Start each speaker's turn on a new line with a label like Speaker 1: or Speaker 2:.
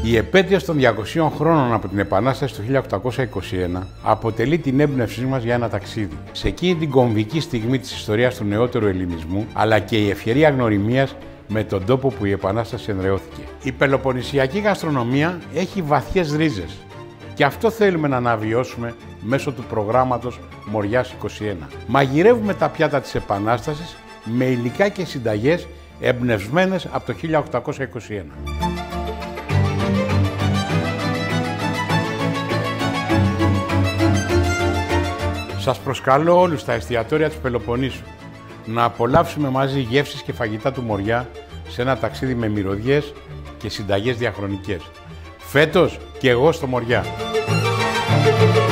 Speaker 1: Η επέτειος των 200 χρόνων από την Επανάσταση του 1821 αποτελεί την έμπνευσή μας για ένα ταξίδι. Σε εκείνη την κομβική στιγμή της ιστορίας του νεότερου ελληνισμού, αλλά και η ευκαιρία γνωριμίας με τον τόπο που η Επανάσταση ενρεώθηκε. Η πελοποννησιακή γαστρονομία έχει βαθιές ρίζες και αυτό θέλουμε να αναβιώσουμε μέσω του προγράμματος Μοριάς 21. Μαγειρεύουμε τα πιάτα της Επανάστασης με υλικά και συνταγές εμπνευσμένες από το 1821. Σας προσκαλώ όλους στα εστιατόρια της Πελοποννήσου να απολαύσουμε μαζί γεύσεις και φαγητά του Μοριά σε ένα ταξίδι με μυρωδιές και συνταγές διαχρονικές. Φέτος και εγώ στο Μοριά.